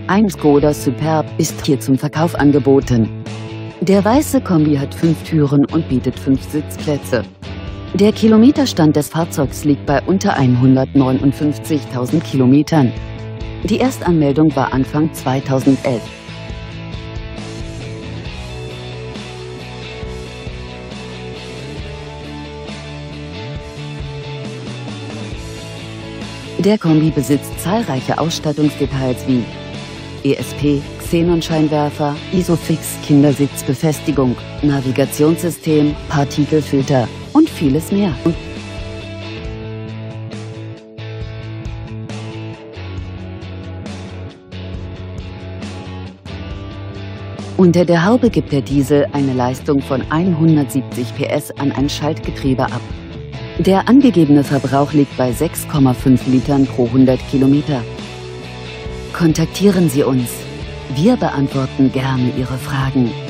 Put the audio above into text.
Ein Škoda Superb ist hier zum Verkauf angeboten. Der weiße Kombi hat 5 Türen und bietet 5 Sitzplätze. Der Kilometerstand des Fahrzeugs liegt bei unter 159.000 Kilometern. Die Erstanmeldung war Anfang 2011. Der Kombi besitzt zahlreiche Ausstattungsdetails wie ESP, Xenonscheinwerfer, Isofix, Kindersitzbefestigung, Navigationssystem, Partikelfilter und vieles mehr. Unter der Haube gibt der Diesel eine Leistung von 170 PS an ein Schaltgetriebe ab. Der angegebene Verbrauch liegt bei 6,5 Litern pro 100 Kilometer. Kontaktieren Sie uns. Wir beantworten gerne Ihre Fragen.